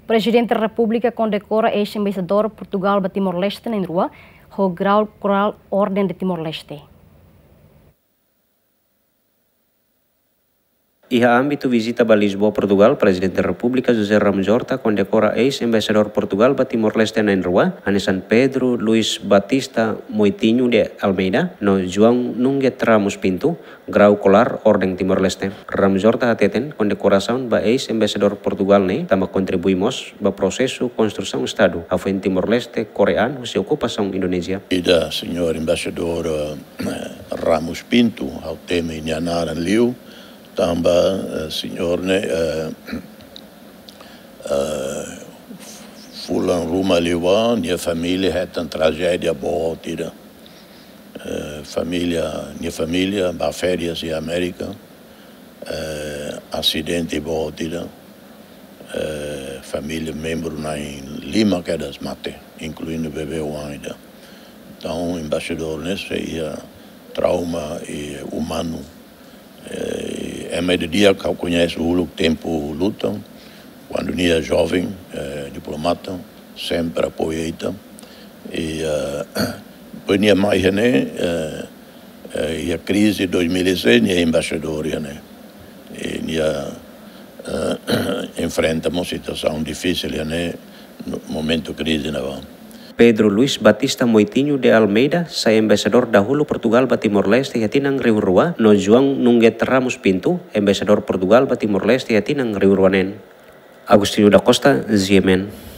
Presidente da República condecora ex-embaixador Portugal para Timor-Leste em rua, o grau coral Ordem de Timor-Leste. E a âmbito visita a Lisboa, Portugal, Presidente da República José Ramos Horta condecora ex-embaixador Portugal para Timor-Leste em rua, a San Pedro Luís Batista Moitinho de Almeida, no João Nunguet Ramos Pinto, grau colar Ordem Timor-Leste. Ramos Horta ateten condecoração para ex-embaixador Portugal também contribuímos para o processo construção Estado, a frente Timor-Leste coreano se ocupação Indonésia. E da senhor embaixador Ramos Pinto, ao tema Inhanaran Liu, também senhor fulan rumah liwa, minha família é uma tragédia boa tira. Minha família vai férias em América, acidente boa tira. Família membro em Lima que é das mate, incluindo o bebê ainda. Então, embaixador nesse é trauma e humano. É meio dia que eu conheço o tempo lutam, quando era jovem, diplomata, sempre apoiei. E depois tinha mais, e a crise de 2006, tinha embaixador, e enfrentamos uma situação difícil, no momento de crise, Pedro Luís Batista Moitinho de Almeida, sai embaixador da Hulu Portugal para Timor-Leste e atinang Rio Rua, no João Nunguet Ramos Pinto, embaixador Portugal para Timor-Leste e atinang Rio Ruanen. Agostinho da Costa, Ziemen.